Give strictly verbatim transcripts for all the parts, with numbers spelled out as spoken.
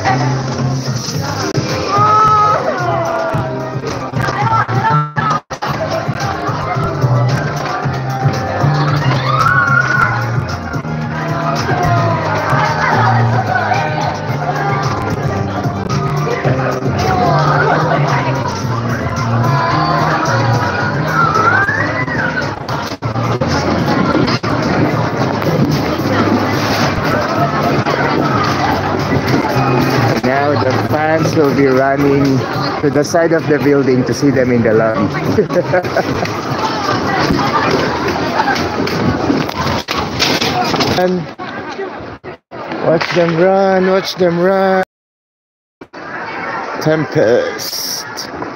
Will be running to the side of the building to see them in the lobby. And watch them run, watch them run. Tempest.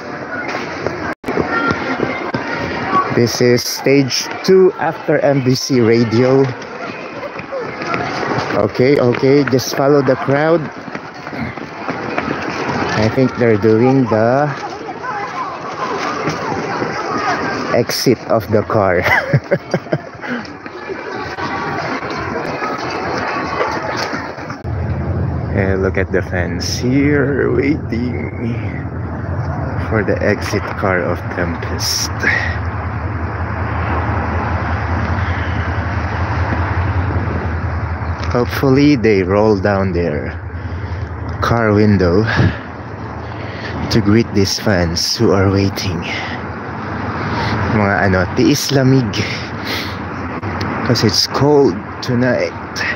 This is stage two after M B C radio. Okay, okay, just follow the crowd. I think they're doing the exit of the car. And look at the fans here waiting for the exit car of Tempest. Hopefully they roll down their car window to greet these fans who are waiting. Mga ano, tiis lamig because it's cold tonight.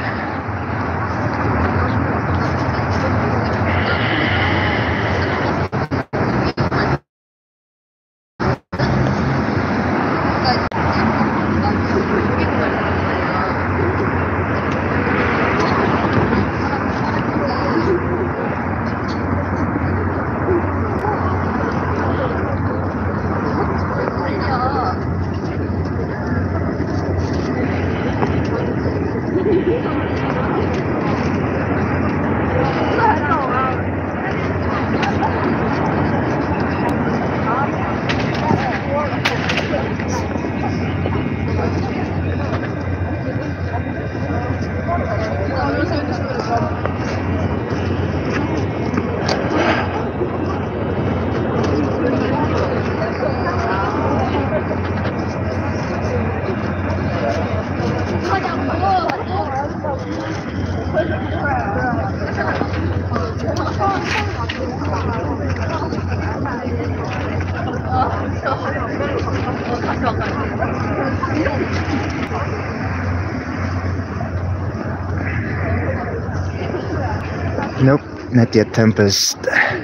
Nope, not yet Tempest.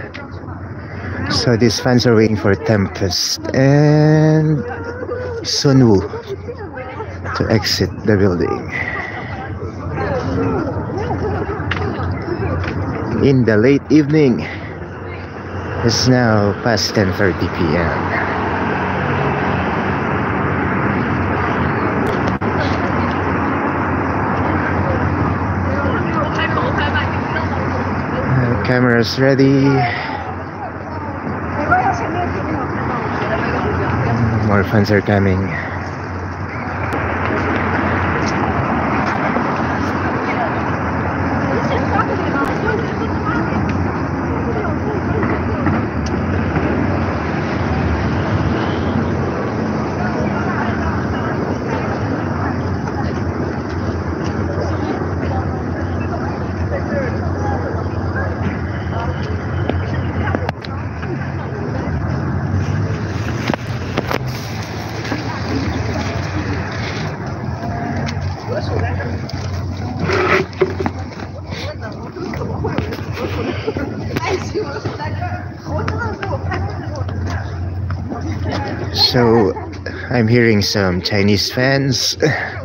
So these fans are waiting for Tempest and Sunwoo to exit the building. In the late evening, it's now past ten thirty p m Uh, cameras ready. More fans are coming. So I'm hearing some Chinese fans